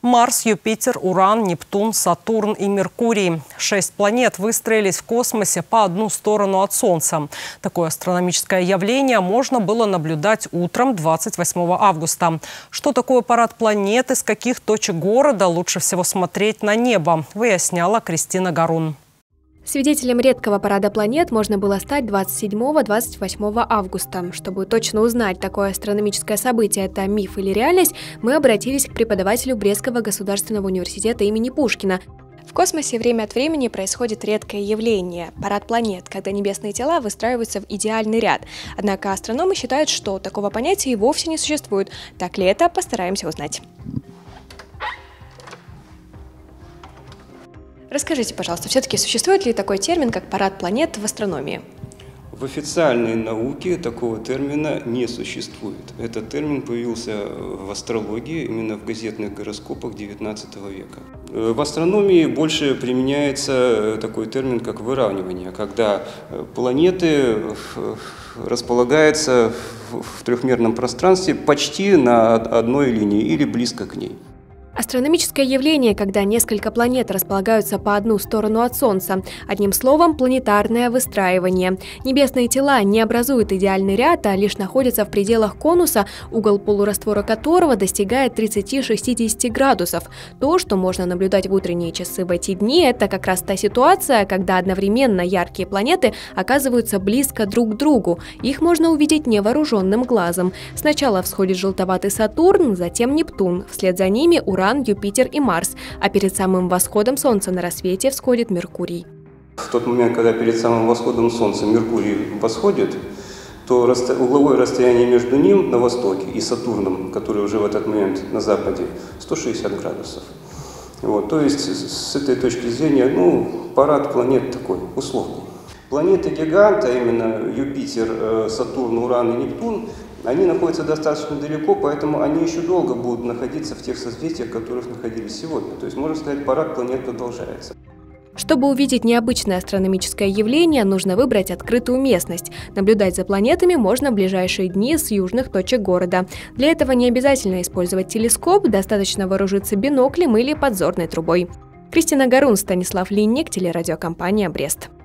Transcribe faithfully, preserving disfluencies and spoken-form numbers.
Марс, Юпитер, Уран, Нептун, Сатурн и Меркурий. Шесть планет выстроились в космосе по одну сторону от Солнца. Такое астрономическое явление можно было наблюдать утром двадцать восьмого августа. Что такое парад планет, из каких точек города лучше всего смотреть на небо, выясняла Кристина Гарун. Свидетелем редкого парада планет можно было стать двадцать седьмого — двадцать восьмого августа. Чтобы точно узнать, такое астрономическое событие – это миф или реальность, мы обратились к преподавателю Брестского государственного университета имени Пушкина. В космосе время от времени происходит редкое явление – парад планет, когда небесные тела выстраиваются в идеальный ряд. Однако астрономы считают, что такого понятия и вовсе не существует. Так ли это, постараемся узнать. Расскажите, пожалуйста, все-таки существует ли такой термин, как парад планет в астрономии? В официальной науке такого термина не существует. Этот термин появился в астрологии, именно в газетных гороскопах девятнадцатого века. В астрономии больше применяется такой термин, как выравнивание, когда планеты располагаются в трехмерном пространстве почти на одной линии или близко к ней. Астрономическое явление, когда несколько планет располагаются по одну сторону от Солнца. Одним словом, планетарное выстраивание. Небесные тела не образуют идеальный ряд, а лишь находятся в пределах конуса, угол полураствора которого достигает тридцати-шестидесяти градусов. То, что можно наблюдать в утренние часы в эти дни, это как раз та ситуация, когда одновременно яркие планеты оказываются близко друг к другу. Их можно увидеть невооруженным глазом. Сначала всходит желтоватый Сатурн, затем Нептун. Вслед за ними Уран, Юпитер и Марс, а перед самым восходом Солнца на рассвете всходит Меркурий. В тот момент, когда перед самым восходом Солнца Меркурий восходит, то угловое расстояние между ним на востоке и Сатурном, который уже в этот момент на западе, сто шестьдесят градусов. Вот, то есть с этой точки зрения, ну, парад планет такой, условный. Планеты-гиганты, а именно Юпитер, Сатурн, Уран и Нептун, они находятся достаточно далеко, поэтому они еще долго будут находиться в тех созвездиях, в которых находились сегодня. То есть, можно сказать, парад планет продолжается. Чтобы увидеть необычное астрономическое явление, нужно выбрать открытую местность. Наблюдать за планетами можно в ближайшие дни с южных точек города. Для этого не обязательно использовать телескоп, достаточно вооружиться биноклем или подзорной трубой. Кристина Гарун, Станислав Линник, телерадиокомпания «Брест».